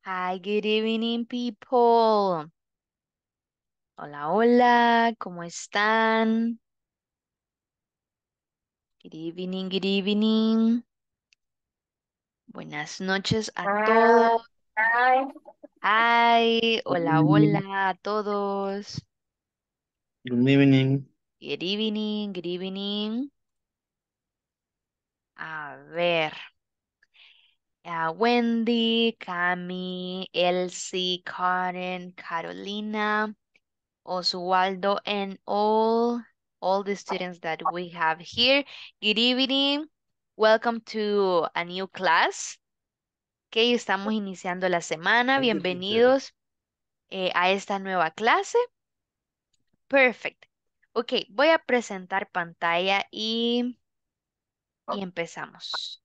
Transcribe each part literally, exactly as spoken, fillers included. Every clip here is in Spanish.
Hi, good evening, people. Hola, hola, ¿cómo están? Good evening, good evening. Buenas noches a Hi, todos. hi. Hi, Good hola, evening. hola a todos. Good evening. Good evening, good evening. A ver, a Wendy, Cami, Elsie, Karen, Carolina, Oswaldo, and all all the students that we have here. Good evening. Welcome to a new class. Okay, estamos iniciando la semana. Thank you, teacher. Bienvenidos eh, a esta nueva clase. Perfect. Ok, voy a presentar pantalla y, y empezamos.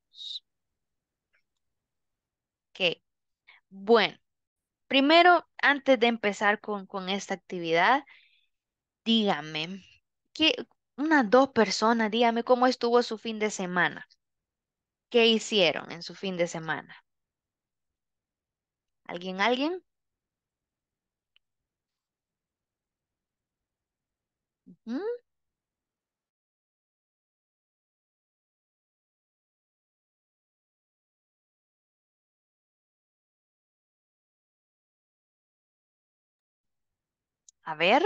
Ok, bueno, primero, antes de empezar con, con esta actividad, dígame, ¿qué, unas dos personas, dígame cómo estuvo su fin de semana? ¿Qué hicieron en su fin de semana? ¿Alguien, alguien? Ujú. A ver,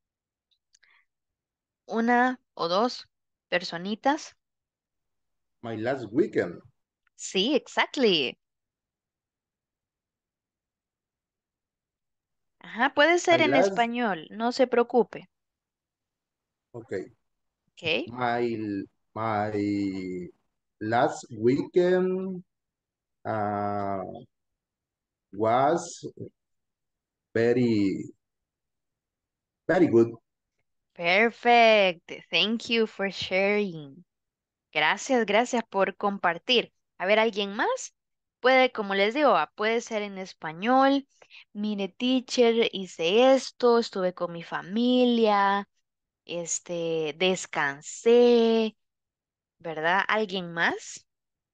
una o dos personitas. My last weekend. Sí, exactly. Ajá, puede My ser en last, español, no se preocupe. okay. Ok. My my last weekend uh, was very very good. Perfect. Thank you for sharing. Gracias, gracias por compartir. A ver, ¿alguien más? Puede, como les digo, ah, puede ser en español. Mire, teacher, hice esto, estuve con mi familia, este, descansé, ¿verdad? ¿Alguien más?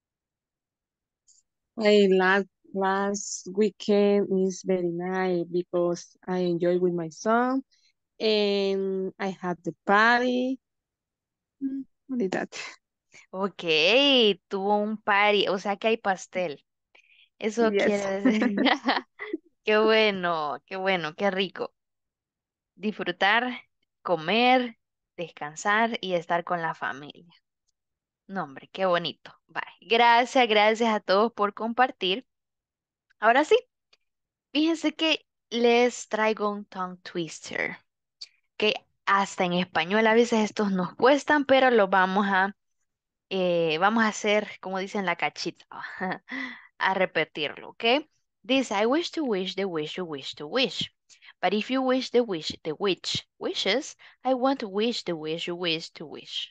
My last last weekend is very nice because I enjoy with my son and I had the party. Mm, Only that. Ok, tuvo un party, o sea que hay pastel. Eso Yes. quiere decir, qué bueno, qué bueno, qué rico. Disfrutar, comer, descansar y estar con la familia. No, hombre, qué bonito. Bye. Gracias, gracias a todos por compartir. Ahora sí, fíjense que les traigo un tongue twister, que hasta en español a veces estos nos cuestan, pero los vamos a eh, vamos a hacer, como dicen, la cachita, a repetirlo, ¿ok? Dice, I wish to wish the wish you wish to wish. But if you wish the wish the witch wishes, I want to wish the wish you wish to wish.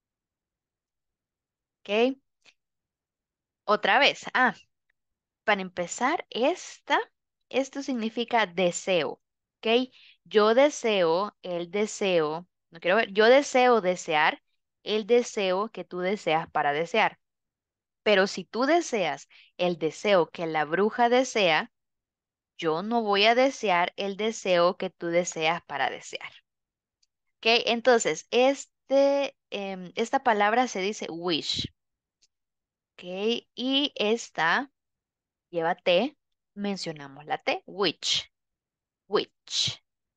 ¿Ok? Otra vez. Ah, para empezar, esta, esto significa deseo. ¿Ok? Yo deseo, el deseo, no quiero ver, yo deseo desear, el deseo que tú deseas para desear. Pero si tú deseas el deseo que la bruja desea, yo no voy a desear el deseo que tú deseas para desear. ¿Ok? Entonces, este, em, esta palabra se dice wish. ¿Ok? Y esta lleva T, mencionamos la T, witch, witch.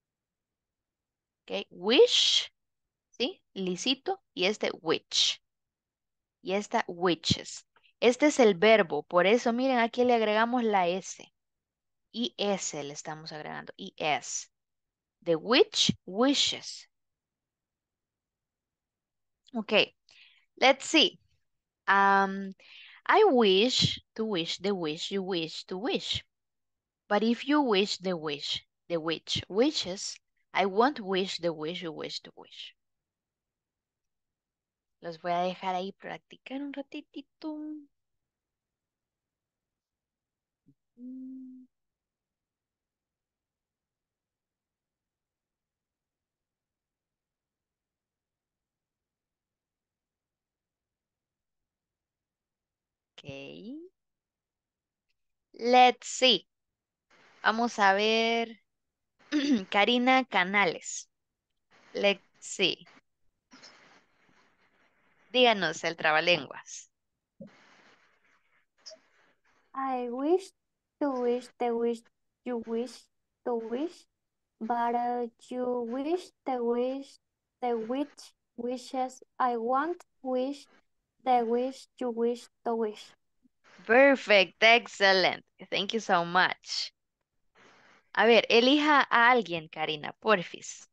¿Ok? Wish, ¿sí? Licito y este witch. Y esta witches. Este es el verbo, por eso miren aquí le agregamos la S. I S le estamos agregando. I S. The witch wishes. Okay, let's see. Um, I wish to wish the wish you wish to wish. But if you wish the wish, the witch wishes, I won't wish the wish you wish to wish. Los voy a dejar ahí practicar un ratitito. Mm, Okay. Let's see. Vamos a ver. Karina Canales. Let's see. Díganos el trabalenguas. I wish to wish the wish you wish to wish, but uh, you wish the wish the which wishes I want wish the wish you wish to wish. Perfect, excellent. Thank you so much. A ver, elija a alguien, Karina, porfis.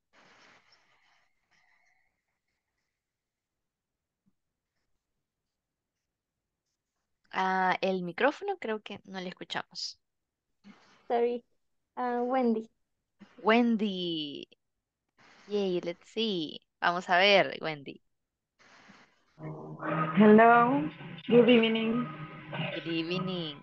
Ah, el micrófono creo que no le escuchamos. Sorry, uh, Wendy. Wendy. Yay, let's see. Vamos a ver, Wendy. Hello, good evening. Good evening.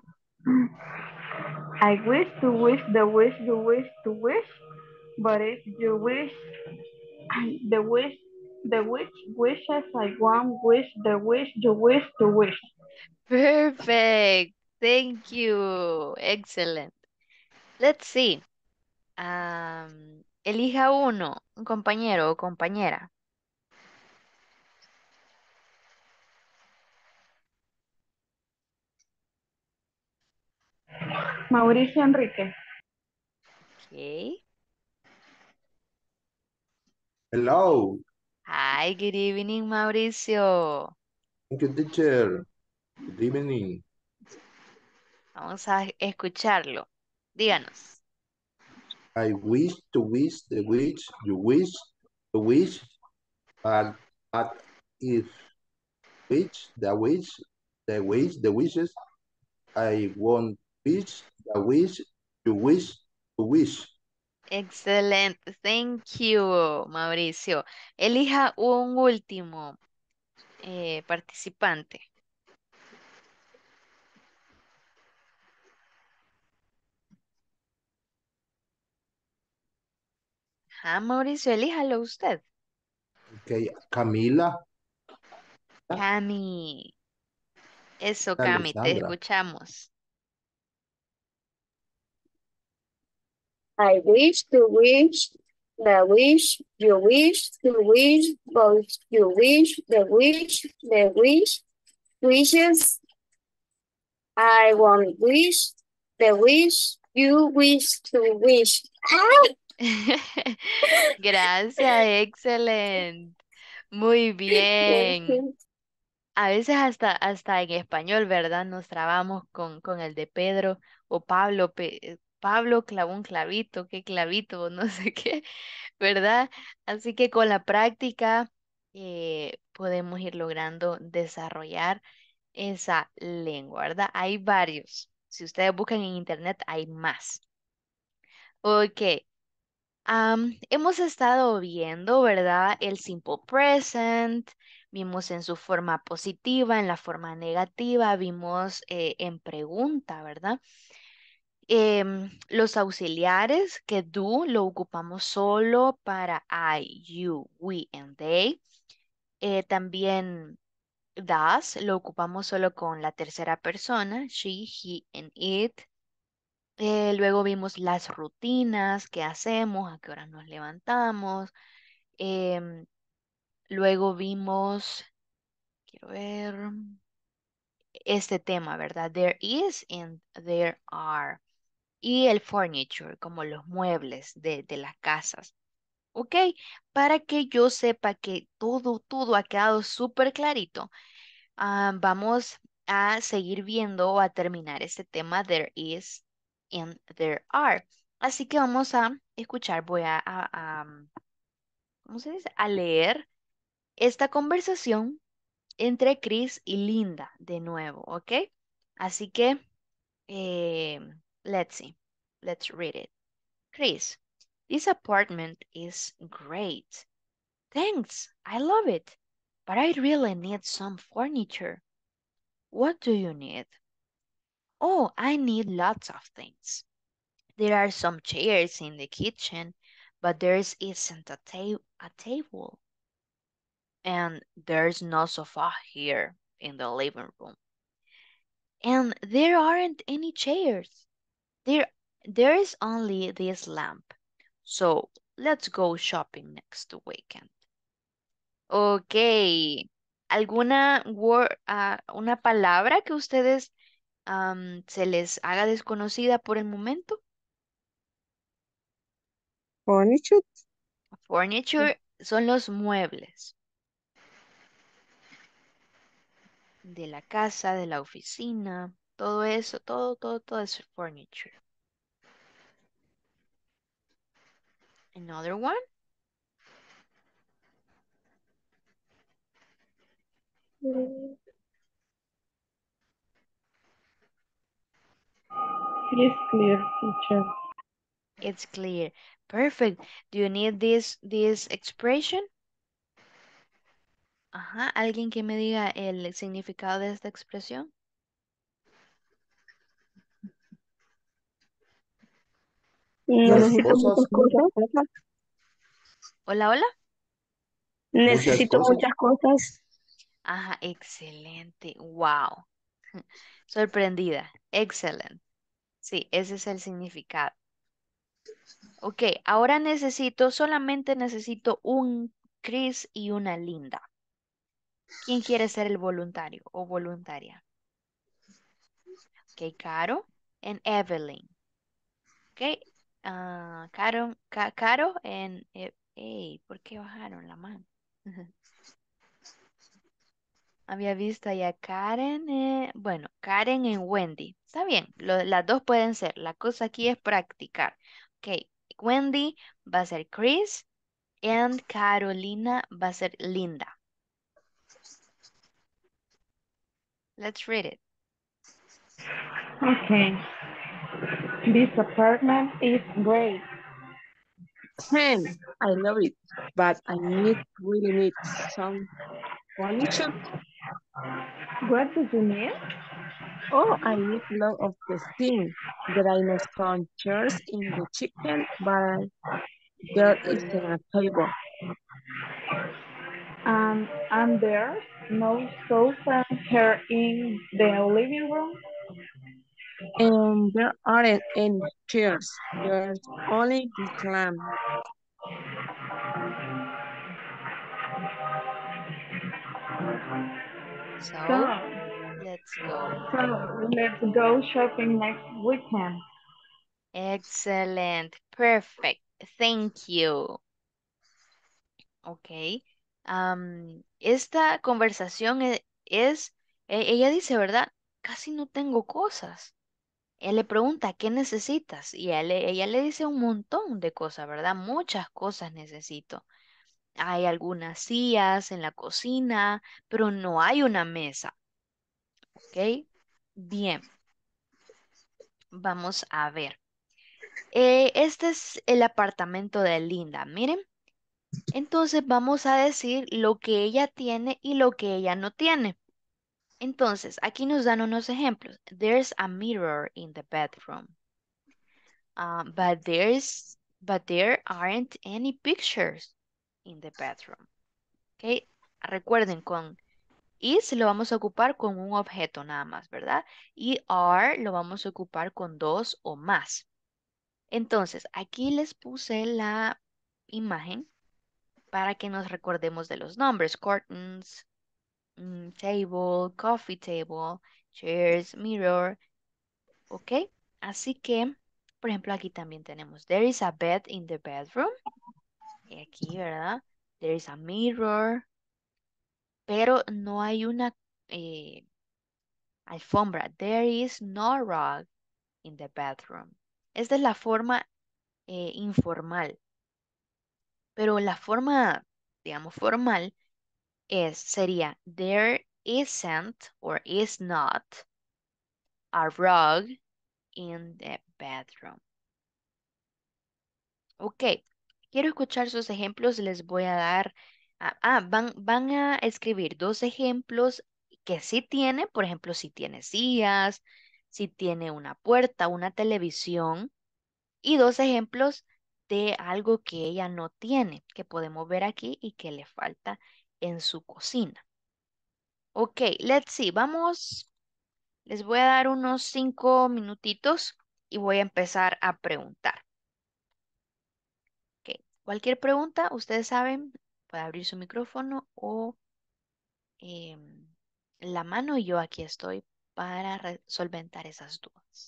I wish to wish the wish you wish to wish, but if you wish the wish the wish wishes I want wish the wish you wish to wish. Perfect. Thank you. Excellent. Let's see. Am, elija uno, un compañero o compañera. Mauricio Enrique. Okay. Hello. Hi, good evening, Mauricio. Thank you, teacher. Good evening. Vamos a escucharlo. Díganos. I wish to wish the wish you wish to wish, but, but if wish the wish the wish the wishes I won't wish the wish you wish to wish. Excelente. Thank you, Mauricio. Elija un último eh, participante. Ah, Mauricio, elíjalo usted. Okay, Camila, Cami. Eso, Cami, te Alexandra. escuchamos. I wish to wish the wish you wish to wish, but you wish the wish the wish wishes I won't wish the wish you wish to wish. Gracias, excelente. Muy bien. A veces hasta, hasta en español, ¿verdad? Nos trabamos con, con el de Pedro o Pablo. Pe- eh, Pablo clavó un clavito, qué clavito, no sé qué, ¿verdad? Así que con la práctica eh, podemos ir logrando desarrollar esa lengua, ¿verdad? Hay varios. Si ustedes buscan en internet, hay más. Ok. Am, hemos estado viendo, ¿verdad? El simple present, vimos en su forma positiva, en la forma negativa, vimos eh, en pregunta, ¿verdad? Em, los auxiliares que do lo ocupamos solo para I, you, we and they. Eh, también does lo ocupamos solo con la tercera persona, she, he and it. Eh, luego vimos las rutinas que hacemos, a qué hora nos levantamos. Em, luego vimos, quiero ver, este tema, ¿verdad? There is and there are. Y el furniture, como los muebles de, de las casas. ¿Ok? Para que yo sepa que todo, todo ha quedado súper clarito, ah, vamos a seguir viendo o a terminar este tema There is and there are. Así que vamos a escuchar, voy a, a, a, ¿cómo se dice? A leer esta conversación entre Chris y Linda de nuevo, ¿ok? Así que, eh, let's see. Let's read it. Chris, this apartment is great. Thanks, I love it. But I really need some furniture. What do you need? Oh, I need lots of things. There are some chairs in the kitchen, but there isn't a, ta- a table. And there's no sofa here in the living room. And there aren't any chairs. There There is only this lamp. So let's go shopping next weekend. Ok. ¿Alguna word, ah, una palabra que ustedes am, se les haga desconocida por el momento? Furniture. Furniture son los muebles de la casa, de la oficina, todo eso, todo, todo, todo es furniture. Another one? It is clear, teacher. It's clear. Perfect. Do you need this, this expression? Ajá, alguien que me diga el significado de esta expresión. Las Necesito cosas, muchas cosas. Hola, hola. muchas Necesito cosas. muchas cosas. Ajá, excelente. Wow. Sorprendida. Excelente. Sí, ese es el significado. Ok, ahora necesito, solamente necesito un Chris y una Linda. ¿Quién quiere ser el voluntario o voluntaria? Ok, Caro and Evelyn. Ok, ah, Caro, Ca- Caro and... E- Ey, ¿por qué bajaron la mano? Había visto ahí a Karen, eh, bueno, Karen y Wendy. Está bien, lo- las dos pueden ser. La cosa aquí es practicar. Ok, Wendy va a ser Chris and Carolina va a ser Linda. Let's read it. Okay. This apartment is great. ten. I love it, but I need really need some furniture. What do you need? Oh, I need a lot of the thing. There are no some chairs in the kitchen, but there isn't a table. Um, and there's no sofa here in the living room. And there aren't any chairs. There's only this lamp. So, So, let's go. so let's go shopping next weekend. Excellent. Perfect. Thank you. Ok. Am, esta conversación e- es, e- ella dice, ¿verdad? Casi no tengo cosas. Él le pregunta, ¿qué necesitas? Y él le- ella le dice un montón de cosas, ¿verdad? Muchas cosas necesito. Hay algunas sillas en la cocina, pero no hay una mesa. ¿Ok? Bien, vamos a ver. Eh, este es el apartamento de Linda. Miren, entonces vamos a decir lo que ella tiene y lo que ella no tiene. Entonces, aquí nos dan unos ejemplos. There's a mirror in the bedroom. Um, but there's, but there aren't any pictures in the bedroom. ¿Ok? Recuerden, con is lo vamos a ocupar con un objeto nada más, ¿verdad? Y are lo vamos a ocupar con dos o más. Entonces, aquí les puse la imagen para que nos recordemos de los nombres. Curtains, mm, table, coffee table, chairs, mirror. ¿Ok? Así que, por ejemplo, aquí también tenemos, there is a bed in the bedroom. Y aquí, ¿verdad? There is a mirror, pero no hay una eh, alfombra. There is no rug in the bedroom. Esta es la forma eh, informal, pero la forma, digamos, formal es, sería, there isn't or is not a rug in the bedroom. Ok, quiero escuchar sus ejemplos. Les voy a dar, ah, ah, van, van a escribir dos ejemplos que sí tiene, por ejemplo, si tiene sillas, si tiene una puerta, una televisión, y dos ejemplos de algo que ella no tiene, que podemos ver aquí y que le falta en su cocina. Ok, let's see, vamos, les voy a dar unos cinco minutitos y voy a empezar a preguntar. Ok, cualquier pregunta, ustedes saben, puede abrir su micrófono o em, la mano y yo aquí estoy para re- solventar esas dudas.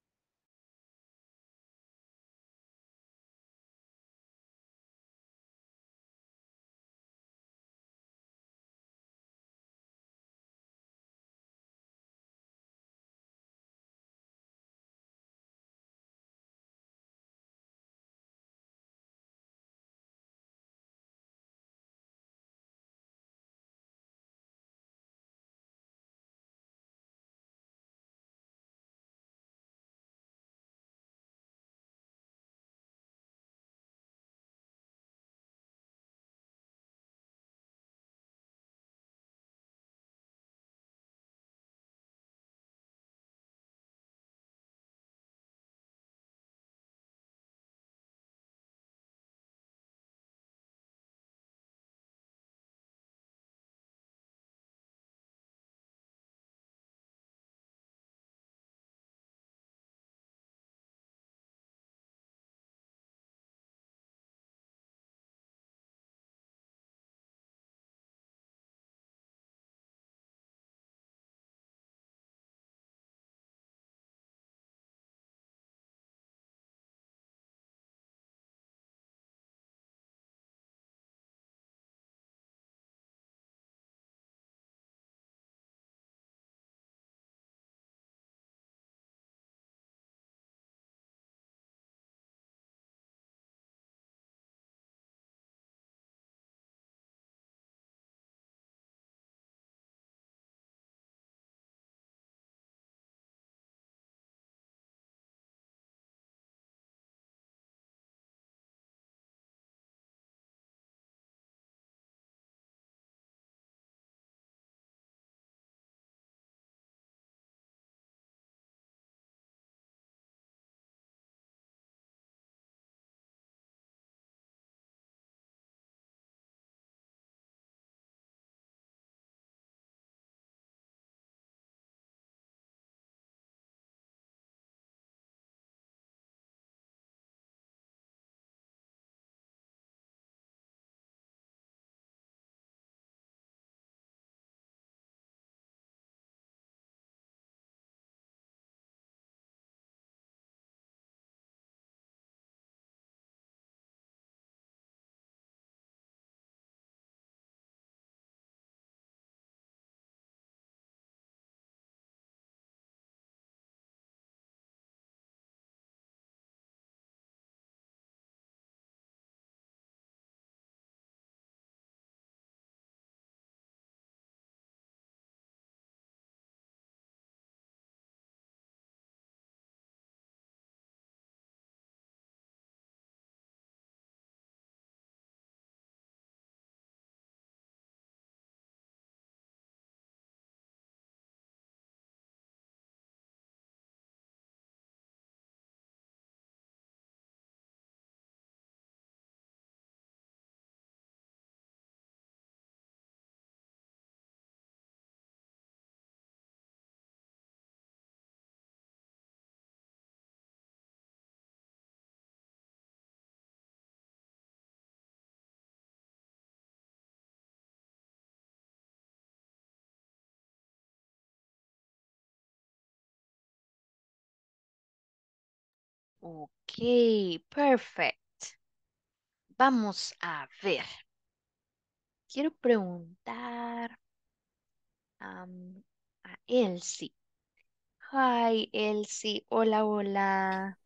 Ok, perfect. Vamos a ver. Quiero preguntar am, a Elsie. Hi, Elsie. Hola, hola.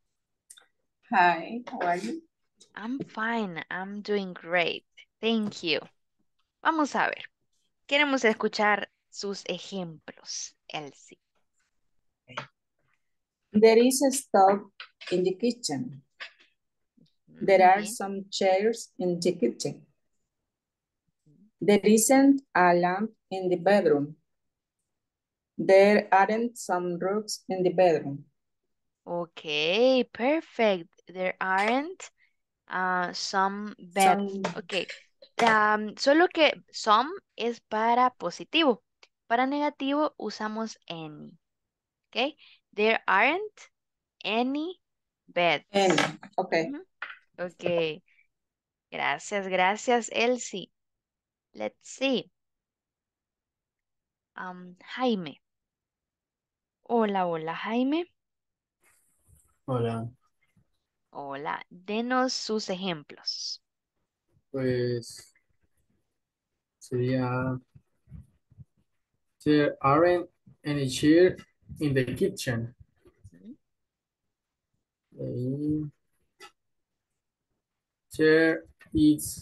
Hi, how are you? I'm fine. I'm doing great. Thank you. Vamos a ver. Queremos escuchar sus ejemplos, Elsie. There is a stove in the kitchen. Mm, There muy are bien. some chairs in the kitchen. There isn't a lamp in the bedroom. There aren't some rugs in the bedroom. Ok, perfect. There aren't uh, some beds. Some Ok. Am, solo que some es para positivo. Para negativo usamos any. Ok. There aren't Any beds. Any. Okay. Ujú. Ok. Gracias, gracias, Elsie. Let's see. Um, Jaime. Hola, hola, Jaime. Hola, Hola. Denos sus ejemplos. pues sería there aren't any chair in the kitchen. Ujú. Eh, There is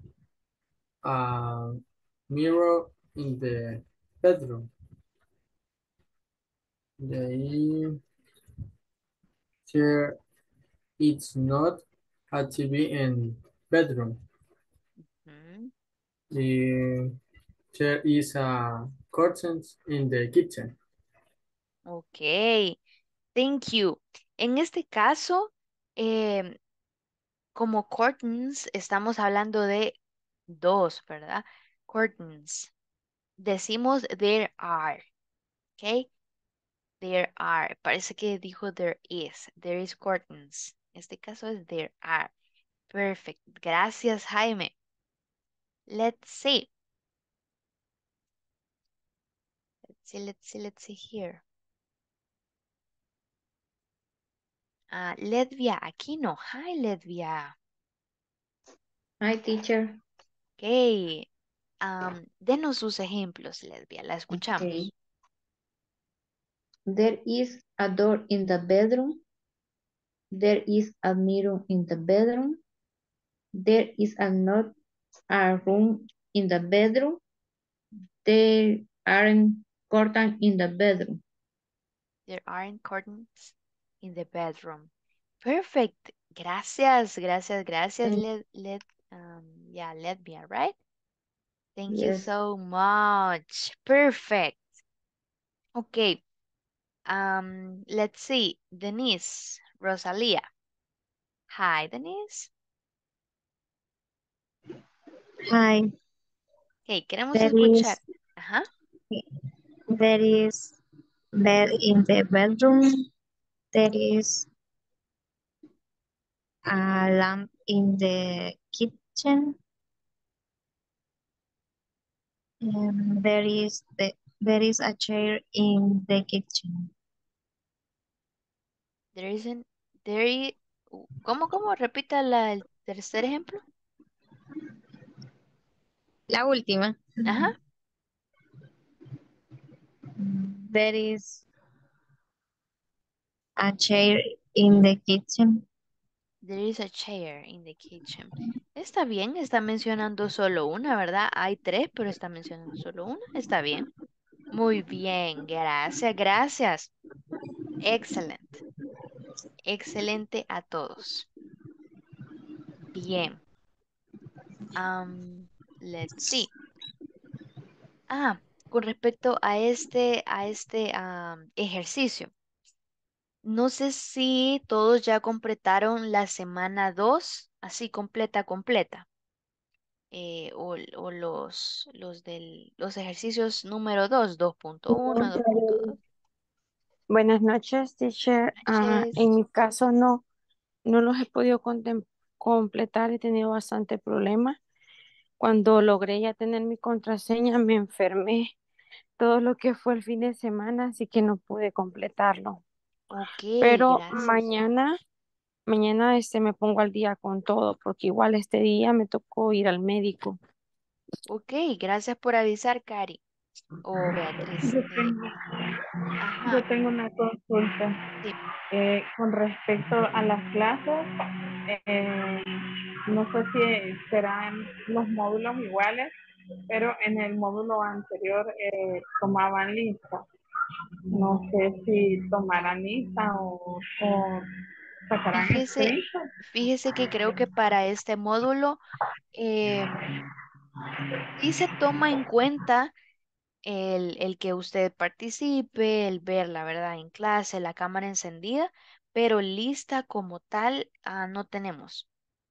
a mirror in the bedroom. De ahí, there is not a T V in bedroom. Ujú. The, there is a curtains in the kitchen. Ok. Thank you. En este caso, em, como curtains, estamos hablando de dos, ¿verdad? Curtains. Decimos there are, ¿ok? There are. Parece que dijo there is. There is curtains. En este caso es there are. Perfect. Gracias, Jaime. Let's see. Let's see, let's see, let's see here. Ah, Ledvia Aquino. Hi, Ledvia. Hi, teacher. Ok. Am, denos sus ejemplos, Ledvia. La Okay. escuchamos. There is a door in the bedroom. There is a mirror in the bedroom. There is a not a room in the bedroom. There aren't curtains in the bedroom. There aren't curtains in the bedroom. Perfect. Gracias, gracias, gracias, Thank- Led, Led, um, yeah, Ledvia, right? Thank you Yes. so much. Perfect. Okay. Um, let's see. Denise, Rosalia. Hi, Denise. Hi. Okay, queremos There escuchar. is Ajá. there is bed in the bedroom. There is a lamp in the kitchen. And there is the there is a chair in the kitchen. There isn't, there i- ¿Cómo, cómo? Repita la, el tercer ejemplo. La última. Ajá. There is a chair in the kitchen. There is a chair in the kitchen. Está bien, está mencionando solo una, ¿verdad? Hay tres, pero está mencionando solo una. Está bien. Muy bien, gracias, gracias. Excelente. Excelente a todos. Bien. Um, let's see. Ah, con respecto a este, a este am, ejercicio. No sé si todos ya completaron la semana dos, así completa, completa. eh, o, o los, los, del, los ejercicios número dos, dos punto uno, dos punto dos. Buenas noches, teacher. Ah, Noches. en mi caso no, no los he podido contem- completar, he tenido bastante problemas. Cuando logré ya tener mi contraseña, me enfermé todo lo que fue el fin de semana, así que no pude completarlo. Ok, Pero gracias. mañana, mañana este me pongo al día con todo, porque igual este día me tocó ir al médico. Ok, gracias por avisar, Cari. O Beatriz. Yo Eh, tengo, ajá, yo tengo una consulta. sí. Eh, con respecto a las clases, eh, no sé si serán los módulos iguales, pero en el módulo anterior eh, tomaban lista. No sé si tomarán lista o, o sacarán Fíjese, screenshot. fíjese que creo que para este módulo em, sí se toma en cuenta el, el que usted participe, el ver la verdad en clase, la cámara encendida, pero lista como tal ah, no tenemos.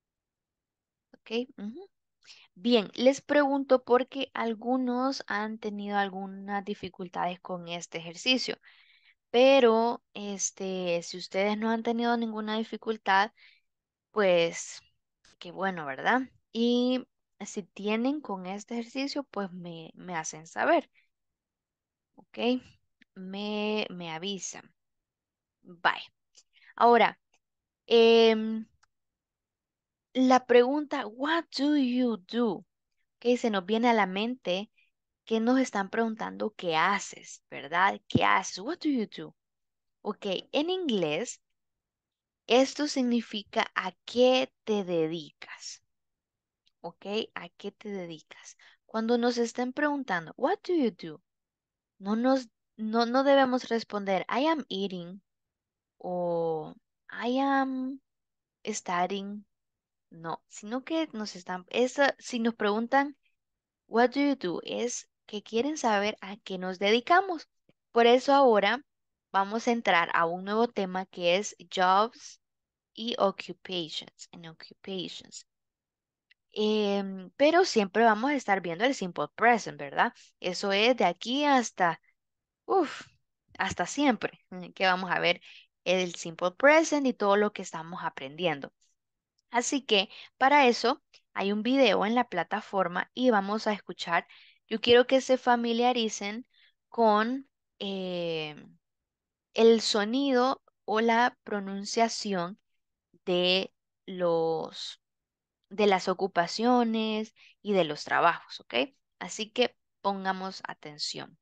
¿Ok? Ujú. Bien, les pregunto porque algunos han tenido algunas dificultades con este ejercicio. Pero, este, si ustedes no han tenido ninguna dificultad, pues, qué bueno, ¿verdad? Y si tienen con este ejercicio, pues me, me hacen saber, ¿ok? Me, me avisan. Bye. Ahora, em, la pregunta, what do you do? Que se nos viene a la mente que nos están preguntando qué haces, ¿verdad? ¿Qué haces? What do you do? Ok, en inglés, esto significa a qué te dedicas, ¿ok? ¿A qué te dedicas? Cuando nos estén preguntando, what do you do? No nos, no, no debemos responder, I am eating o I am studying. No, sino que nos están, esa, si nos preguntan, what do you do? Es que quieren saber a qué nos dedicamos. Por eso ahora vamos a entrar a un nuevo tema que es jobs y occupations, en occupations. Em, pero siempre vamos a estar viendo el simple present, ¿verdad? Eso es de aquí hasta, uff, hasta siempre, mm, que vamos a ver el simple present y todo lo que estamos aprendiendo. Así que para eso hay un video en la plataforma y vamos a escuchar. Yo quiero que se familiaricen con eh, el sonido o la pronunciación de los de las ocupaciones y de los trabajos, ¿ok? Así que pongamos atención.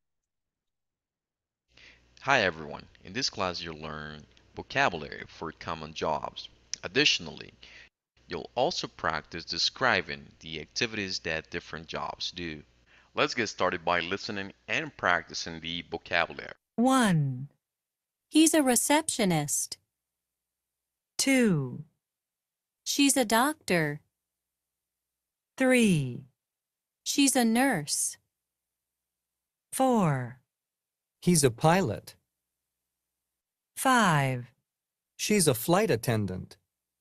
Hi everyone, in this class you'll learn vocabulary for common jobs. Additionally, you'll also practice describing the activities that different jobs do. Let's get started by listening and practicing the vocabulary. One, he's a receptionist. Two, she's a doctor. Three, she's a nurse. Four, He's a pilot. five, She's a flight attendant.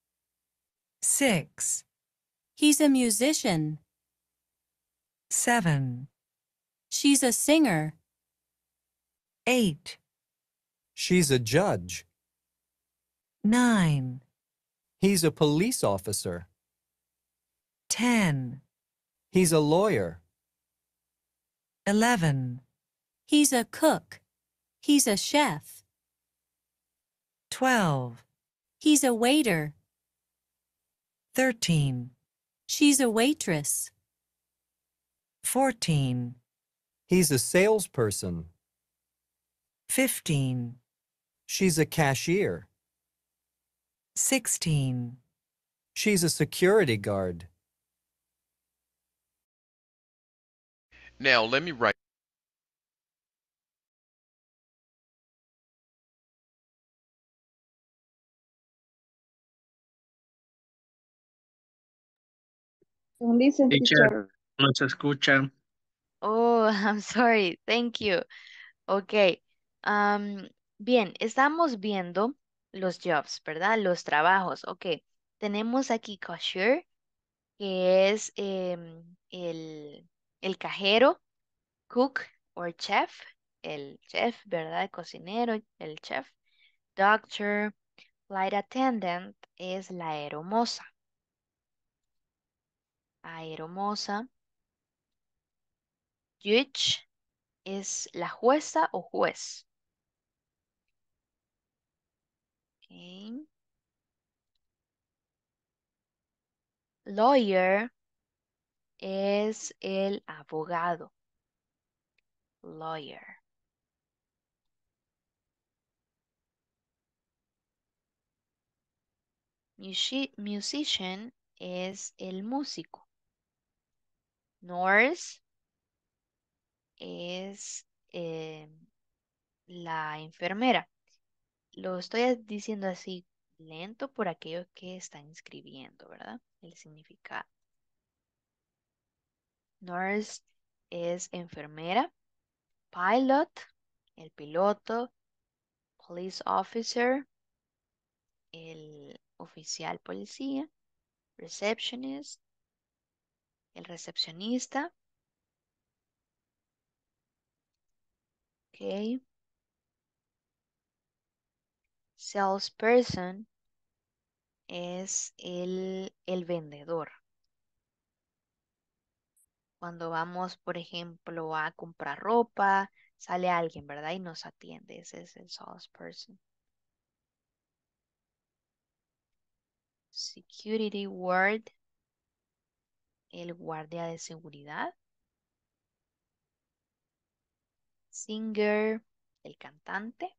six, he's a musician. Seven, she's a singer. Eight, She's a judge. nine, He's a police officer. ten, He's a lawyer. eleven, he's a cook. He's a chef. Twelve, he's a waiter. Thirteen, she's a waitress. Fourteen, He's a salesperson. fifteen, She's a cashier. sixteen, She's a security guard. Now let me write. Listen, Teacher, teacher. no se escucha. Oh, I'm sorry. Thank you. Ok. am, bien, estamos viendo los jobs, ¿verdad? Los trabajos. Ok. Tenemos aquí cashier, que es em, el, el cajero, cook or chef, el chef, ¿verdad? El cocinero, el chef. Doctor, flight attendant es la aeromoza. Aeromoza. Judge es la jueza o juez. Ok. Lawyer es el abogado. Lawyer. Musi- musician es el músico. Nurse es eh, la enfermera. Lo estoy diciendo así lento por aquellos que están escribiendo, ¿verdad? El significado. Nurse es enfermera. Pilot, el piloto. Police officer, el oficial policía. Receptionist, el recepcionista. Ok. Salesperson es el, el vendedor. Cuando vamos, por ejemplo, a comprar ropa, sale alguien, ¿verdad? Y nos atiende. Ese es el salesperson. Security guard, el guardia de seguridad. Singer, el cantante.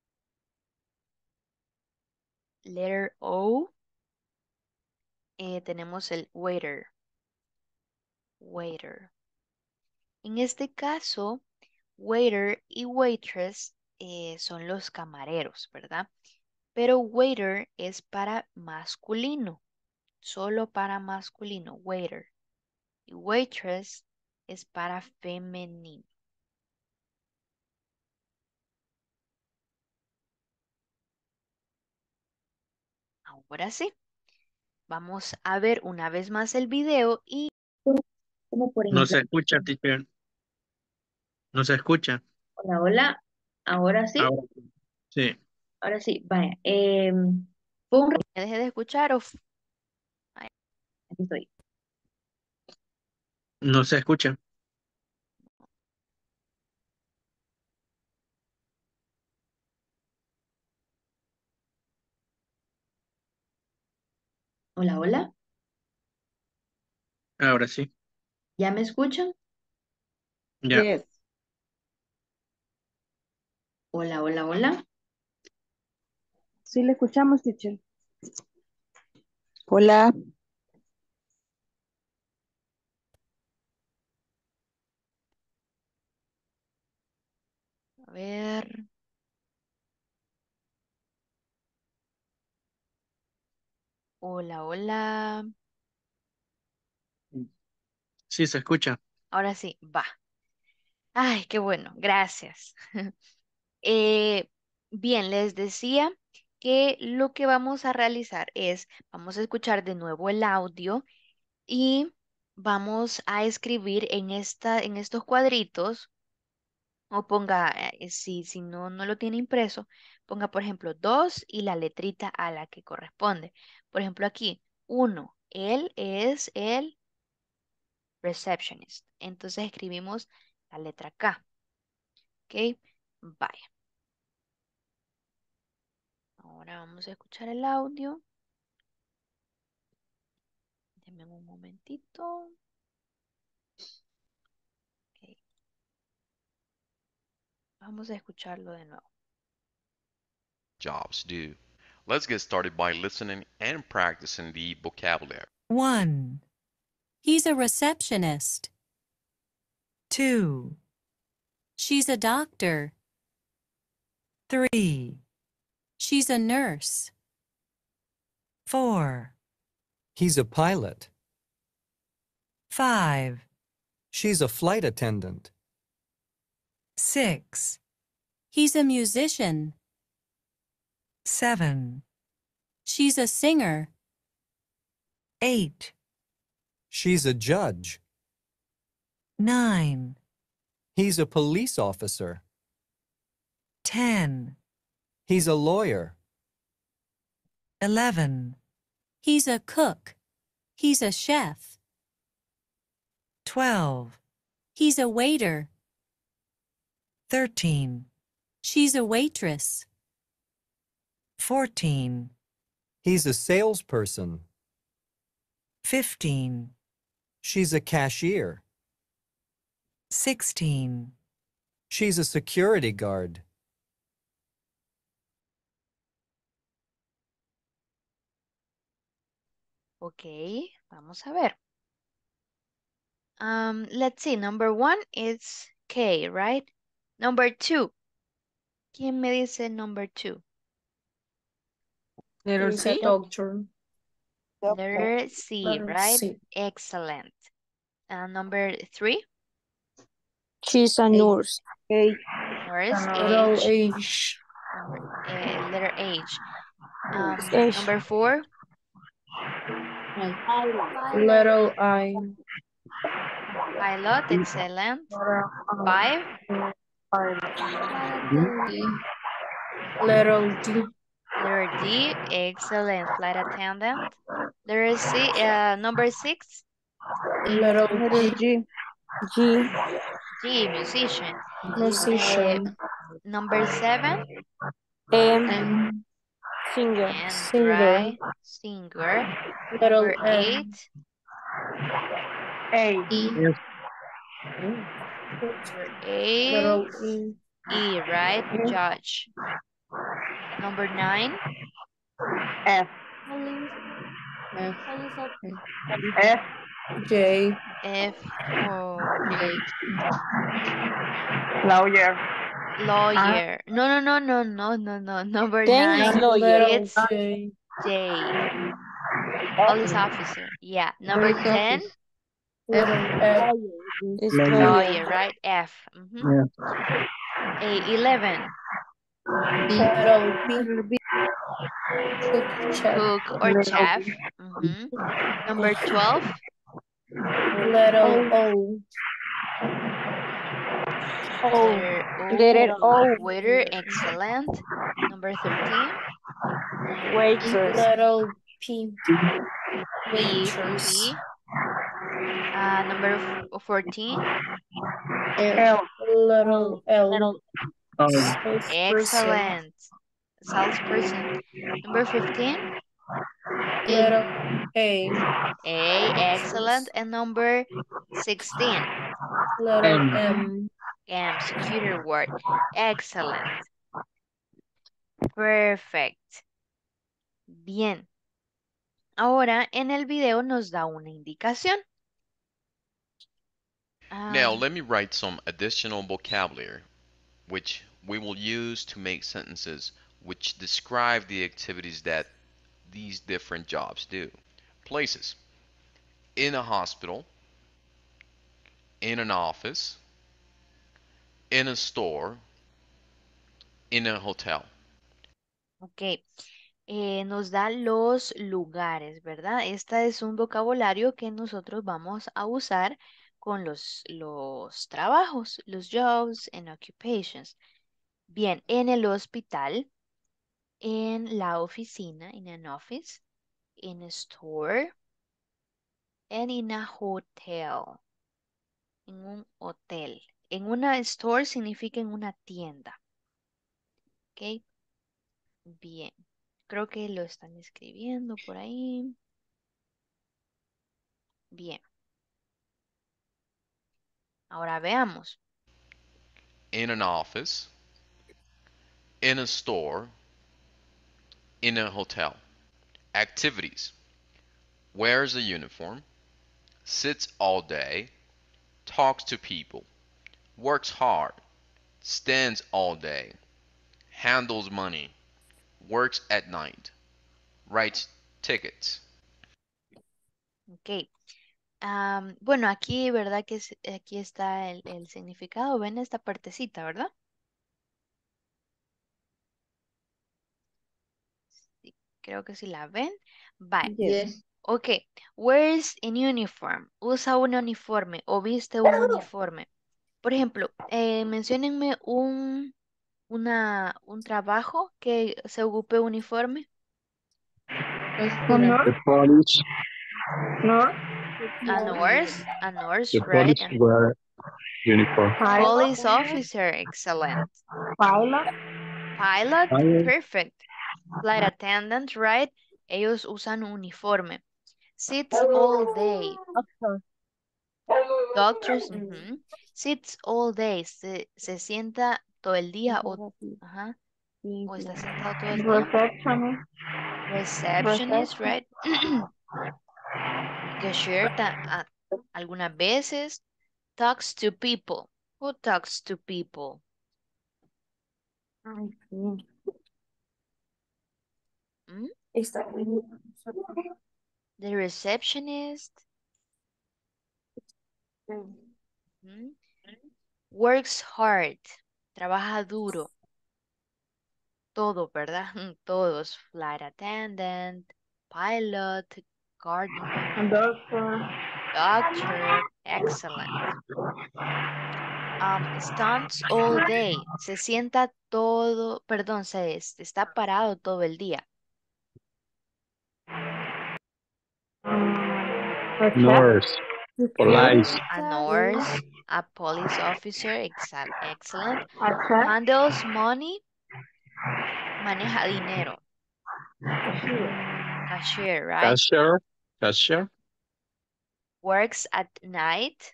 Letter O, eh, tenemos el waiter. Waiter. En este caso, waiter y waitress eh, son los camareros, ¿verdad? Pero waiter es para masculino, solo para masculino, waiter. Y waitress es para femenino. Ahora sí, vamos a ver una vez más el video y... Como por No ejemplo, se escucha, teacher. No se escucha. hola, hola, ahora sí, Ahora sí. ahora sí, vaya. Eh, fue un... ¿Me dejé de escuchar o...? Ay, Aquí estoy. No se escucha. Hola, hola, Ahora sí. ¿ya me escuchan? Ya. Yes. Hola, hola, hola. Sí, le escuchamos, teacher. Hola. a ver... Hola, hola. Sí se escucha. Ahora sí, va. Ay, qué bueno, gracias. Eh, bien, les decía que lo que vamos a realizar es, vamos a escuchar de nuevo el audio y vamos a escribir en esta, en estos cuadritos, o ponga, eh, si, si no, no lo tiene impreso, ponga, por ejemplo, dos y la letrita a la que corresponde. Por ejemplo, aquí, uno, él es el receptionist. Entonces escribimos la letra K. ¿Ok? Vaya. Ahora vamos a escuchar el audio. Denme un momentito. Ok. Vamos a escucharlo de nuevo. Jobs do. Let's get started by listening and practicing the vocabulary. One. He's a receptionist. Two. She's a doctor. Three. She's a nurse. Four. He's a pilot. Five. She's a flight attendant. Six. He's a musician. Seven. She's a singer. Eight. She's a judge. Nine. He's a police officer. Ten. He's a lawyer. Eleven. He's a cook. He's a chef. Twelve. He's a waiter. Thirteen. She's a waitress. Fourteen. He's a salesperson. Fifteen. She's a cashier. Sixteen. She's a security guard. Ok, vamos a ver. Um, let's see. Number one is K, right? Number two. ¿Quién me dice number two? Letter He's a C. doctor. Letter C, Letter right? C. Excellent. Uh, number three. She's a nurse. H. Nurse, Letter H. H. Number, uh, letter H. Um, H. number four. Letter I. Pilot, excellent. Letter Five. I. Letter T. Letter D, excellent flight attendant. Letter C, uh, number six. Letter Letter G. G. G, musician. Uh, Musician. number seven. M. M. Singer. And Singer. right, singer. Letter Number M. eight. A. E. Yes. Number eight. Letter E. E, right? Judge. Number nine. F. Police, F. police officer. F. J. F for J. Lawyer. lawyer. No, no, no, no, no, no, no. Number Thanks, nine. lawyer. It's J. J. Police officer. Yeah. Number Police ten. office. Letter F. It's Lawyer. lawyer. Lawyer, right? F. Mm-hmm. Yeah. A, eleven. B. Letter B. Letter B. Cook, chef. Cook or chef. Mm-hmm. Number twelve. Letter O. O. Letter O. Letter O. Waiter, excellent. Number thirteen. Waitress. Letter P. P, Waitress. P. Uh, number f- fourteen. L. Letter L. Oh, Salesperson. Excellent. Salesperson. Number fifteen. Letter A. A, excellent. And number sixteen. Letter M. M. M, security word. Excellent. Perfect. Bien. Ahora en el video nos da una indicación. Now Um, let me write some additional vocabulary which we will use to make sentences which describe the activities that these different jobs do. Places: in a hospital, in an office, in a store, in a hotel. ok. Eh, nos da los lugares, ¿verdad? Este es un vocabulario que nosotros vamos a usar con los, los trabajos, los jobs and occupations. Bien, en el hospital, en la oficina, in an office, in a store, and in a hotel, en un hotel. En una store significa en una tienda. ¿Ok? Bien. Creo que lo están escribiendo por ahí. Bien. Ahora veamos. In an office, in a store, in a hotel. Activities: wears a uniform, sits all day, talks to people, works hard, stands all day, handles money, works at night, writes tickets. Ok. Am, bueno, aquí, ¿verdad? Que es- aquí está el, el significado. Ven esta partecita, ¿verdad? Sí, creo que si la ven. Bye. Yes. Ok. Wears an uniform. Usa un uniforme o viste un uniforme. Por ejemplo, eh, menciónenme un, una, un trabajo que se ocupe uniforme. Hospital. the police. Nurse. A nurse. A nurse, The right? police wear uniform. Pilot. Police officer. Excellent. Pilot. Pilot. Pilot. Perfect. Flight attendant, right? Ellos usan uniforme. Sits all day. Doctors, ujú. Sits all day. Se, se sienta todo el día o, ajá, o está sentado todo el tiempo. Receptionist. Receptionist, right? Cashier, ta- a- algunas veces. Talks to people. Who talks to people? ¿Mm? The receptionist. ¿Mm? Works hard. Trabaja duro. Todo, ¿verdad? Todos. Flight attendant, pilot, gardener, Doctor. doctor. Excellent. Um, stands all day. Se sienta todo, perdón, se es- está parado todo el día. A chef, Nurse. Police. A nurse, a police officer, excel- excellent. a chef, Handles money, maneja dinero. cashier, Cashier, right? Cashier. Cashier. Works at night.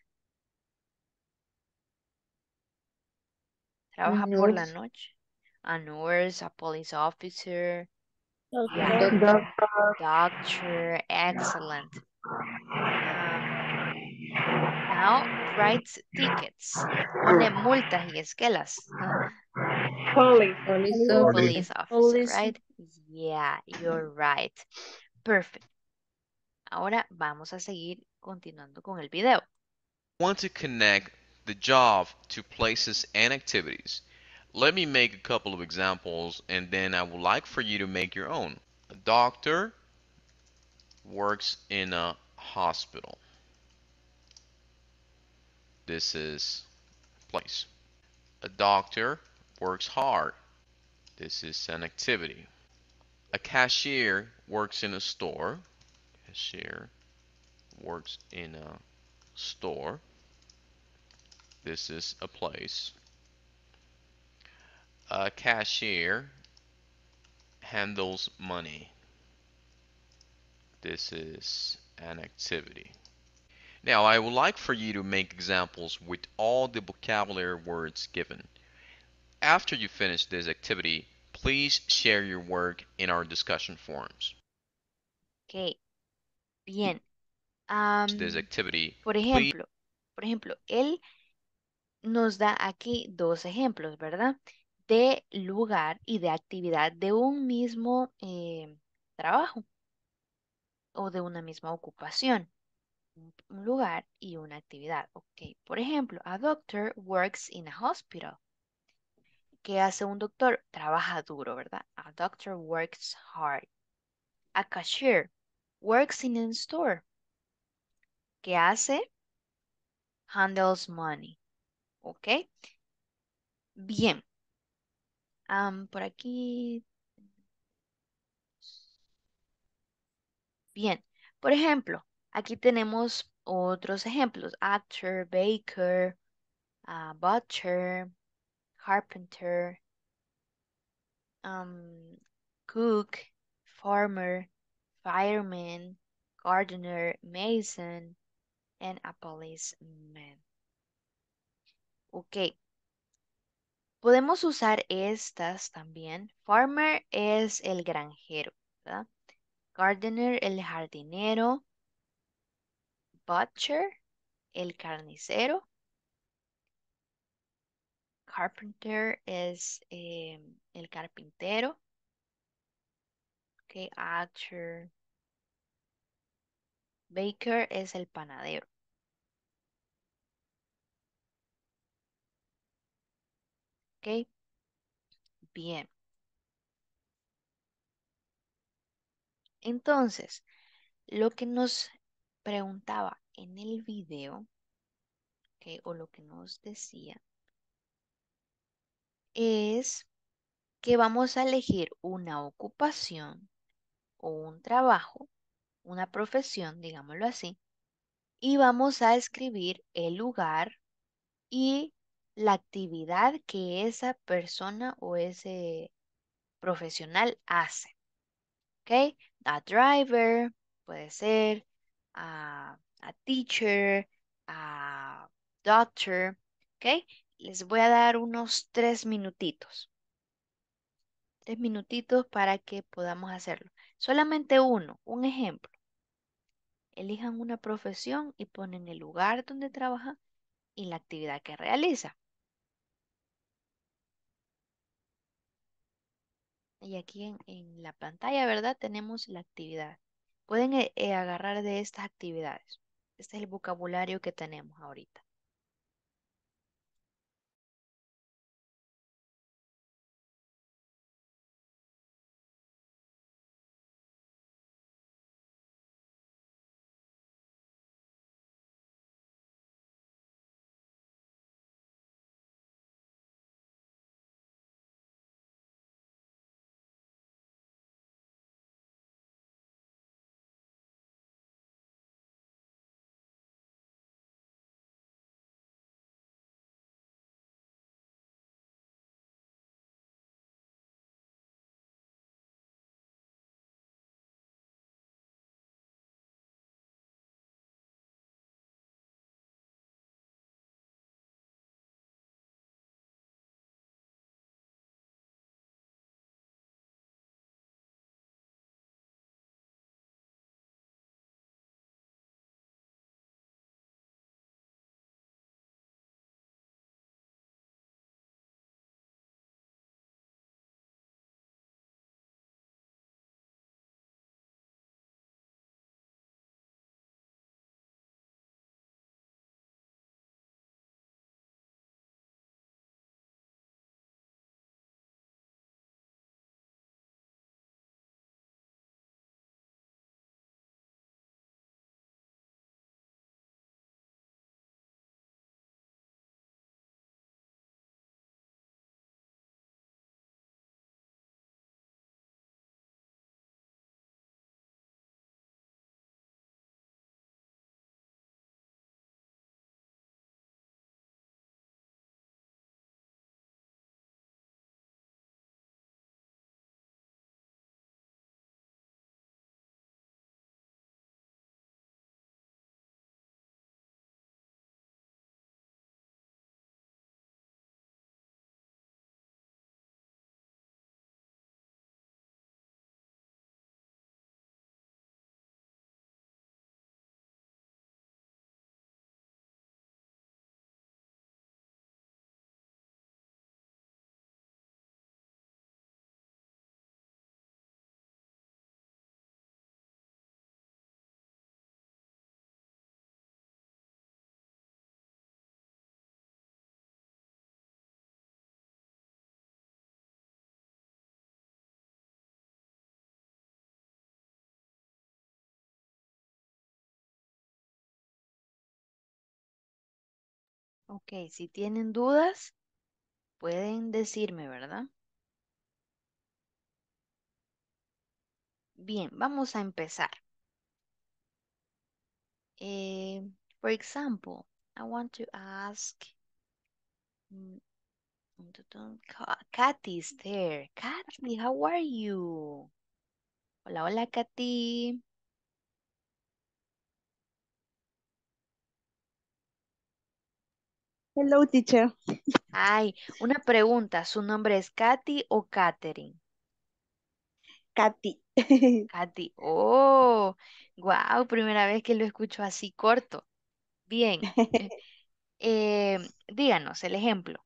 Trabaja por la Nurse, noche. A nurse, a police officer. Yeah. doctor, doctor, Doctor, excellent. Um, now writes tickets. Pone multas y esquelas. police, police Police. Police officer, officer, right? Yeah, you're right. Perfect. Ahora vamos a seguir continuando con el video. Want to connect the job to places and activities. Let me make a couple of examples and then I would like for you to make your own. A doctor works in a hospital. This is place. A doctor works hard. This is an activity. A cashier works in a store. Cashier works in a store. This is a place. A cashier handles money. This is an activity. Now, I would like for you to make examples with all the vocabulary words given. After you finish this activity, please share your work in our discussion forums. Ok, bien. This Am, activity, por please. ejemplo, por ejemplo, él nos da aquí dos ejemplos, ¿verdad? De lugar y de actividad de un mismo eh, trabajo o de una misma ocupación. Un un lugar y una actividad. Ok, por ejemplo, a doctor works in a hospital. ¿Qué hace un doctor? Trabaja duro, ¿verdad? A doctor works hard. A cashier works in a store. ¿Qué hace? Handles money. ¿Ok? Bien. Am, por aquí. Bien. Por ejemplo, aquí tenemos otros ejemplos. Actor, baker, ah, butcher, carpenter, um, cook, farmer, fireman, gardener, mason, and a policeman. Ok. Podemos usar estas también. Farmer es el granjero, ¿verdad? Gardener, el jardinero. Butcher, el carnicero. Carpenter es eh, el carpintero. Ok, actor. Baker es el panadero. Ok, bien. Entonces, lo que nos preguntaba en el video, ok, o lo que nos decía, es que vamos a elegir una ocupación o un trabajo, una profesión, digámoslo así, y vamos a escribir el lugar y la actividad que esa persona o ese profesional hace. ¿Ok? A driver, puede ser a, a teacher, a doctor. ¿Ok? Les voy a dar unos tres minutitos. Tres minutitos para que podamos hacerlo. Solamente uno, un ejemplo. Elijan una profesión y ponen el lugar donde trabaja y la actividad que realiza. Y aquí en, en la pantalla, ¿verdad? Tenemos la actividad. Pueden eh, eh, agarrar de estas actividades. Este es el vocabulario que tenemos ahorita. Ok, si tienen dudas, pueden decirme, ¿verdad? Bien, vamos a empezar. Eh, for example, I want to ask, mm, Ka- Kathy is there. Kathy, how are you? Hola, hola, Kathy. Hello, teacher. Ay, una pregunta, ¿su nombre es Kathy o Katherine? Katy. Kathy, oh, wow, primera vez que lo escucho así corto. Bien, eh, eh, díganos el ejemplo.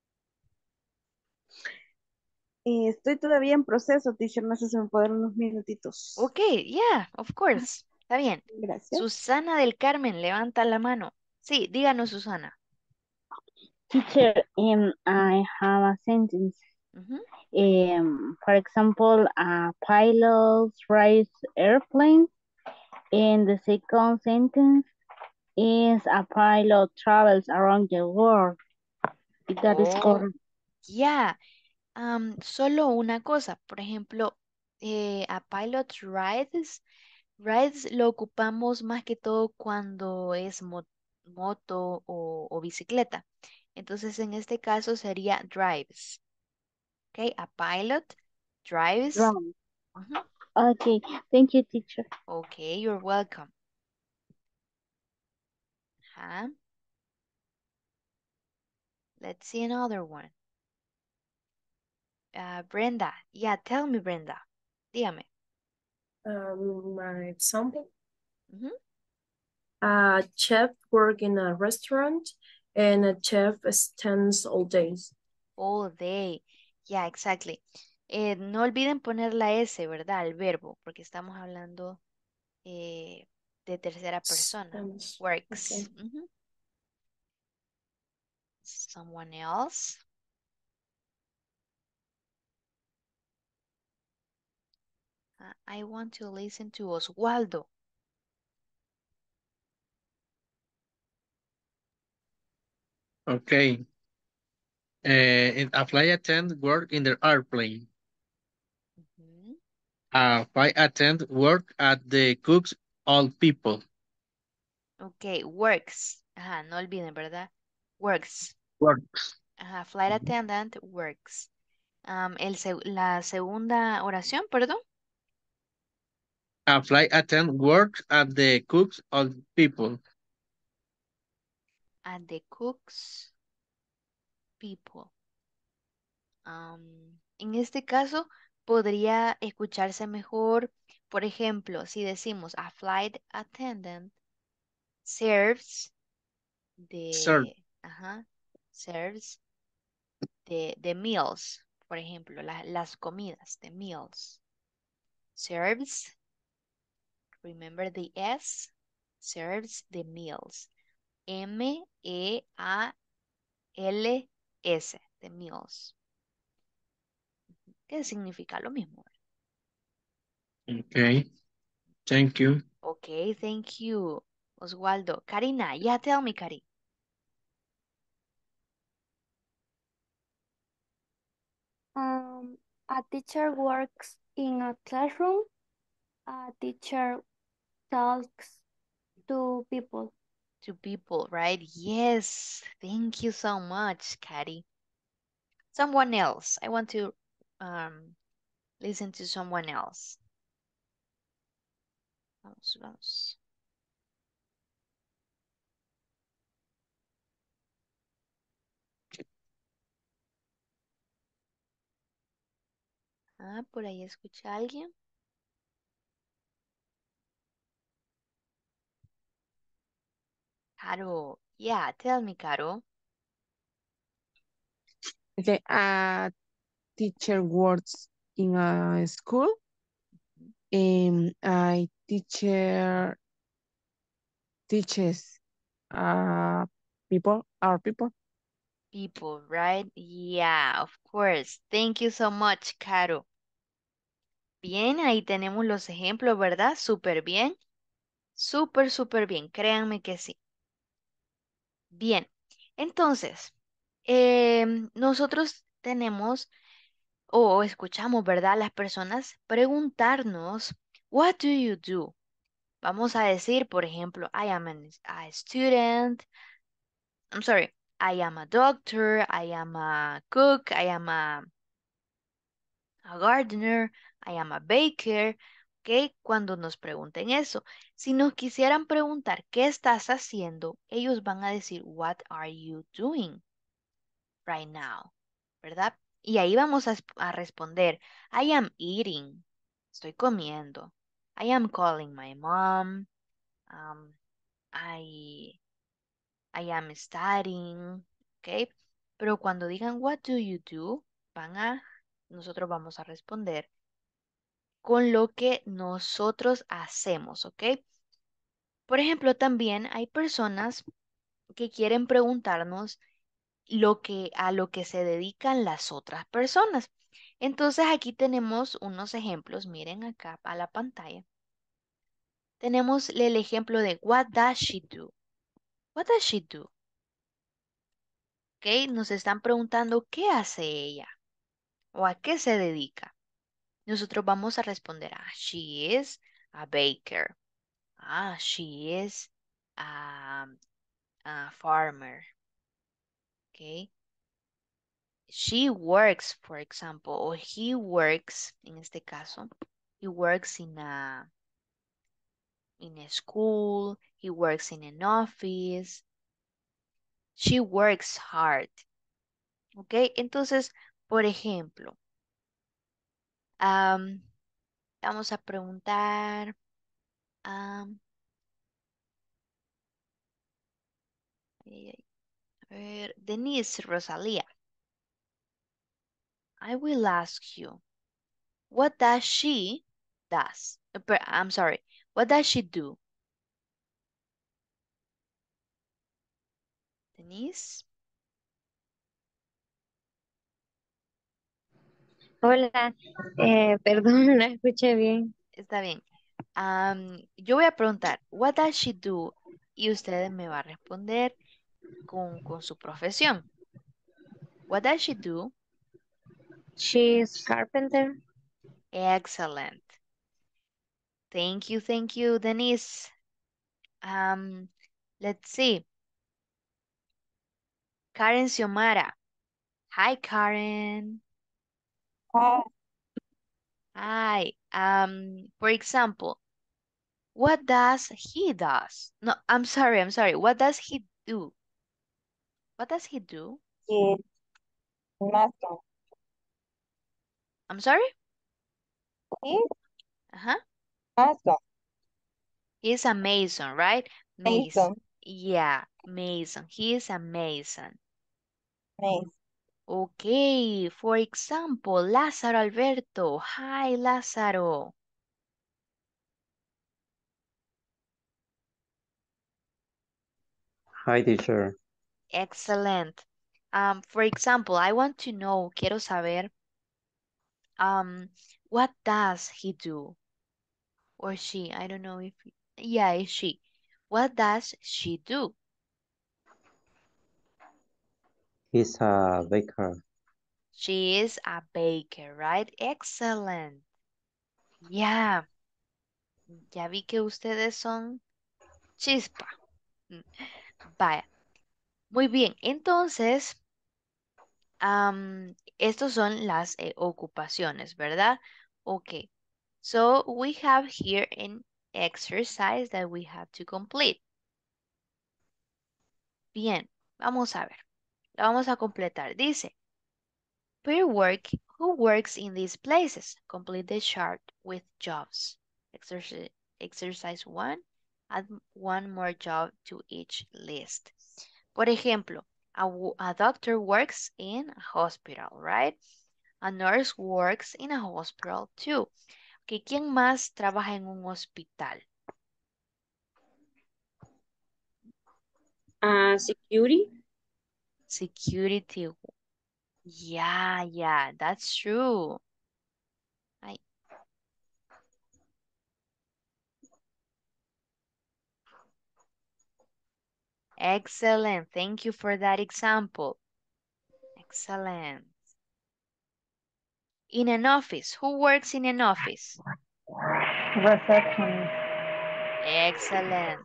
Eh, estoy todavía en proceso, teacher. No sé si me puede dar unos minutitos. Ok, yeah, of course. Está bien. Gracias. Susana del Carmen, levanta la mano. Sí, díganos, Susana. Teacher, um, I have a sentence. Ujú. Um, for example, a pilot rides airplanes. And the second sentence is a pilot travels around the world. That is Oh, correct. yeah. Am, solo una cosa, por ejemplo, eh, a pilot rides, rides lo ocupamos más que todo cuando es mo- moto o, o bicicleta. Entonces, en este caso sería drives. ¿Ok? A pilot drives. Right. Ujú. Okay, thank you, teacher. Ok, you're welcome. Ajá. Let's see another one. Uh, Brenda. Yeah, tell me, Brenda. Dígame. Um, my example, Ujú. a chef work in a restaurant and a chef stands all days. All day. Yeah, exactly. Eh, no olviden poner la S, ¿verdad? Al verbo, porque estamos hablando eh, de tercera persona. Stands. Okay. Works. Ujú. Someone else. Uh, I want to listen to Oswaldo. Okay. Uh, a flight attendant work in the airplane. Ujú. A flight attendant work at the cooks all people. Ok, works. Ajá, no olviden, ¿verdad? Works. Works. Ajá, flight attendant works. Um, el seg- la segunda oración, perdón. A flight attendant works at the cooks all people. At the cooks people. Am, en este caso, podría escucharse mejor, por ejemplo, si decimos a flight attendant serves Sir. the, ajá, serves the, the meals, por ejemplo, la- las comidas, the meals. Serves, remember the S, serves the meals. M E A L S, the meals. ¿Qué significa lo mismo? Okay. Thank you. Ok, thank you, Oswaldo. Karina, yeah, tell me, Cari. Um, a teacher works in a classroom. A teacher talks to people. To people, right? Yes, thank you so much, Cari. Someone else. I want to um, listen to someone else. Vamos, vamos. Ah, por ahí escucha a alguien. Caro, yeah, tell me, Caro. Okay, a teacher works in a school. Um, I teacher teaches uh people, our people. People, right? Yeah, of course. Thank you so much, Caro. Bien, ahí tenemos los ejemplos, ¿verdad? Súper bien. Súper, súper bien. Créanme que sí. Bien. Entonces, em, nosotros tenemos o escuchamos, ¿verdad? Las personas preguntarnos, what do you do? Vamos a decir, por ejemplo, I am an- a student. I'm sorry. I am a doctor. I am a cook. I am a, a gardener. I am a baker. ¿Ok? Cuando nos pregunten eso. Si nos quisieran preguntar, ¿qué estás haciendo? Ellos van a decir, what are you doing right now? ¿Verdad? Y ahí vamos a, a responder, I am eating. Estoy comiendo. I am calling my mom. Um, I, I am studying. ¿Ok? Pero cuando digan, what do you do? Van a, nosotros vamos a responder con lo que nosotros hacemos. ¿Ok? Por ejemplo, también hay personas que quieren preguntarnos lo que, a lo que se dedican las otras personas. Entonces aquí tenemos unos ejemplos, miren acá a la pantalla. Tenemos el ejemplo de what does she do? What does she do? ¿Ok? Nos están preguntando qué hace ella o a qué se dedica. Nosotros vamos a responder, ah, she is a baker. Ah, she is a, a farmer. ¿Ok? She works, for example, or he works, en este caso, he works in a, in a school, he works in an office, she works hard. ¿Ok? Entonces, por ejemplo, am, vamos a preguntar, am, eh, a ver, Denise Rosalía, I will ask you, what does she does? uh, per- I'm sorry, what does she do? Denise, Hola, eh, perdón, no la escuché bien. está bien. Am, yo voy a preguntar, what does she do? Y usted me va a responder con, con su profesión. What does she do? She's carpenter. Excellent. Thank you, thank you, Denise. Um, let's see. Karen Xiomara. Hi, Karen. Hi. Hi. Um, for example, what does he does? No, I'm sorry, I'm sorry. What does he do? What does he do? Yes, master. I'm sorry? Yes, Uh-huh. master. He's a mason, right? Mason. Mason. Yeah, mason. He is a mason. Mason. Okay, for example, Lázaro Alberto. Hi, Lázaro. Hi, teacher. Excellent. Um, for example, I want to know, quiero saber, um, what does he do? Or she? I don't know if, yeah, it's she. What does she do? He's a baker. She is a baker, right? Excellent. Yeah, ya vi que ustedes son chispa. Mm, Vaya, muy bien. Entonces, am, estos son las eh, ocupaciones, ¿verdad? Ok. So we have here an exercise that we have to complete. Bien, vamos a ver. Lo vamos a completar. Dice, per work, who works in these places? Complete the chart with jobs. Exercise, exercise one, add one more job to each list. Por ejemplo, a, w- a doctor works in a hospital, right? A nurse works in a hospital too. Okay, ¿quién más trabaja en un hospital? Uh, security. Security. Yeah, yeah, that's true. Ay, Excellent. Thank you for that example. Excellent. In an office. Who works in an office? Receptionist. Excellent.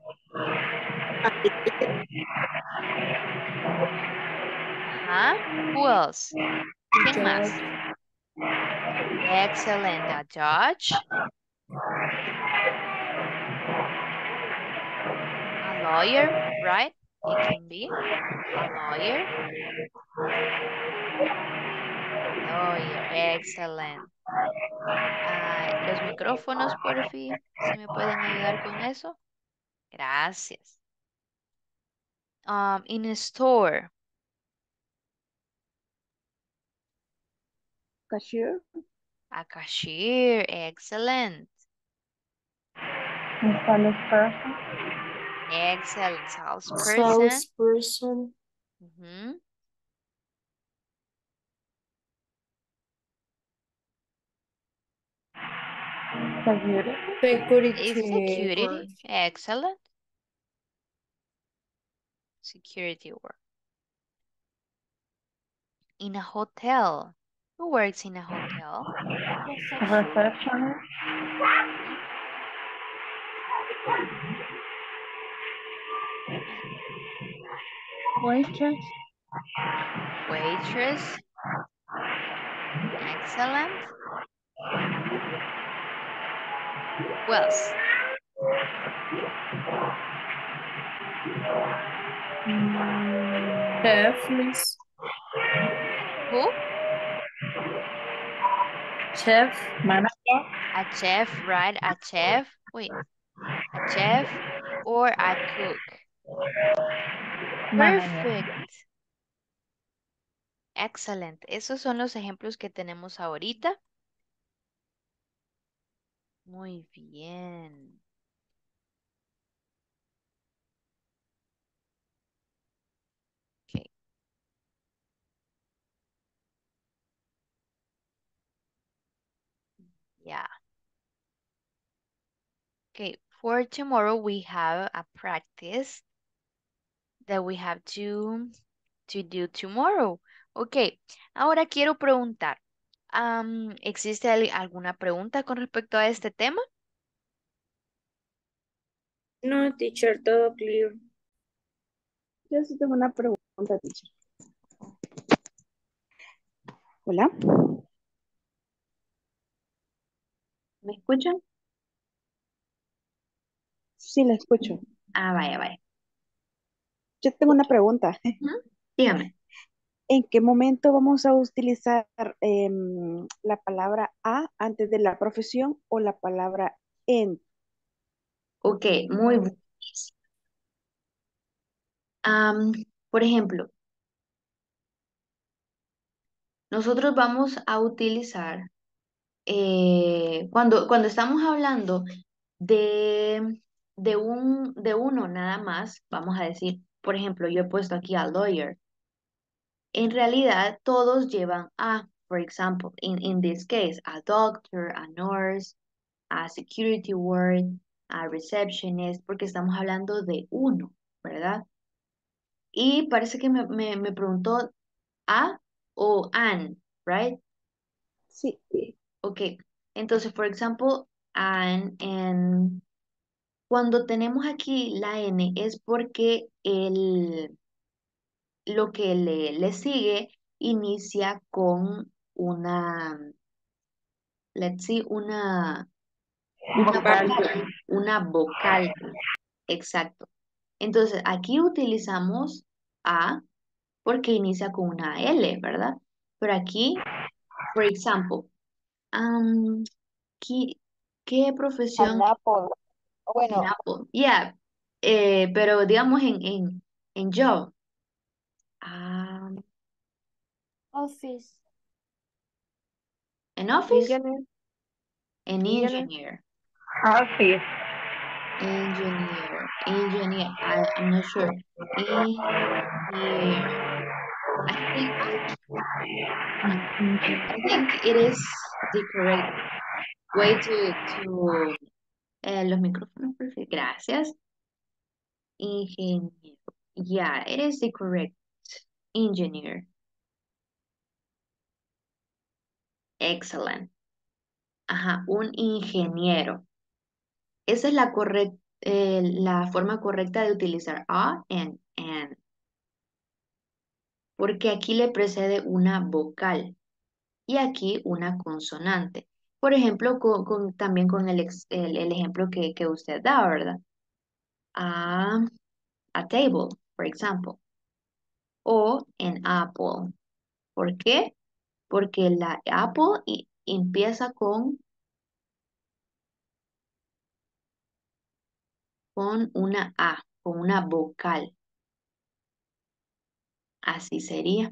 Ajá. Who else? ¿Quién más? Excellent. A judge. A lawyer, right? It can be a lawyer. Lawyer, excellent. Ah, los micrófonos, por fin, si me pueden ayudar con eso. Gracias. Um, in a store. Cashier. A cashier, excellent. Salesperson. Excellent. Salesperson. Salesperson. Ujú. Security. Security. Is security. guard. Excellent. Security work. In a hotel. Who works in a hotel? Receptionist. Mhm. Waitress. Waitress. Excellent. Who else? Chef, please. Who? Chef. Manager. A chef, right? A chef. Wait. A chef or a cook. Manager. Perfect. Excellent. Esos son los ejemplos que tenemos ahorita. Muy bien. Okay. Yeah. Okay. For tomorrow, we have a practice that we have to, to do tomorrow. Ok. Ahora quiero preguntar. Um, ¿existe al- alguna pregunta con respecto a este tema? No, teacher, todo clear. Yo sí tengo una pregunta, teacher. Hola. ¿Me escuchan? Sí, la escucho. Ah, vaya, vaya. Yo tengo una pregunta. Ujú. Dígame. ¿En qué momento vamos a utilizar em, la palabra a antes de la profesión o la palabra en? Ok, muy bien. Am, por ejemplo, nosotros vamos a utilizar, eh, cuando, cuando estamos hablando de, de, un, de uno nada más, vamos a decir, por ejemplo, yo he puesto aquí a lawyer. En realidad, todos llevan a, for example, in, in this case, a doctor, a nurse, a security ward, a receptionist, porque estamos hablando de uno, ¿verdad? Y parece que me, me, me preguntó a o an, right? Sí. Ok, entonces, por ejemplo, an, en, cuando tenemos aquí la n es porque el, lo que le, le sigue inicia con una, let's see, una, una Vocal. vocal, una vocal, exacto. Entonces, aquí utilizamos a porque inicia con una L, ¿verdad? Pero aquí, por ejemplo, um, ¿qué, qué profesión? An apple. En Bueno, Apple. Yeah, eh, pero digamos en, en, en job. Ah, Office. en office, Engineer. en Engineer. engineer. Office. Engineer, engineer, I, I'm not sure. Engineer. I think, I think it is the correct way to, to eh, los micrófonos, perfecto. Gracias. ingeniero. Yeah, it is the correct engineer. Excellent. Ajá, un ingeniero. Esa es la correct- eh, la forma correcta de utilizar a and and. Porque aquí le precede una vocal y aquí una consonante. Por ejemplo, con, con- también con el, ex- el, el ejemplo que, que usted da, ¿verdad? A, a table, por ejemplo. O an apple. ¿Por qué? Porque la apple i- empieza con, con una A, con una vocal. Así sería.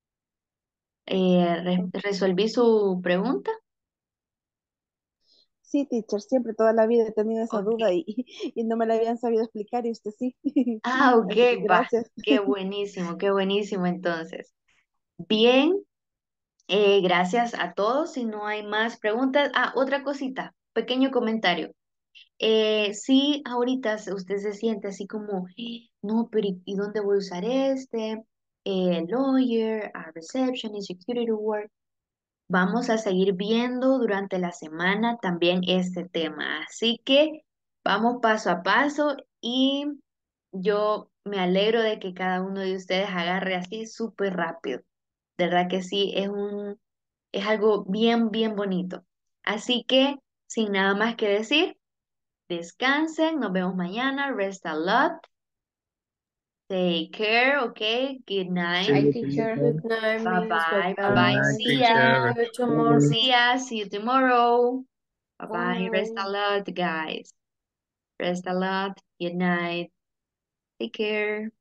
Eh, re- ¿resolví su pregunta? Sí, teacher, siempre toda la vida he tenido esa Ok. duda y, y no me la habían sabido explicar y usted sí. Ah, ok, Así que va. gracias. Qué buenísimo, qué buenísimo entonces. Bien, eh, gracias a todos. Si no hay más preguntas. Ah, otra cosita, pequeño comentario. Eh, si ahorita se- usted se siente así como, "Eh, no, pero ¿y y dónde voy a usar este? Eh, lawyer, a receptionist, security work. Vamos a seguir viendo durante la semana también este tema. Así que vamos paso a paso y yo me alegro de que cada uno de ustedes agarre así súper rápido. De verdad que sí, es un, es algo bien, bien bonito. Así que, sin nada más que decir, descansen, nos vemos mañana, rest a lot, take care, okay, good See night, Hi, you teacher. tomorrow. Good night, bye miss. Bye bye, bye Good bye, night, bye. see ya, teacher. See you Bye. see tomorrow. ya, see you tomorrow, bye bye, rest a Bye. lot, guys, rest a lot, good night, take care.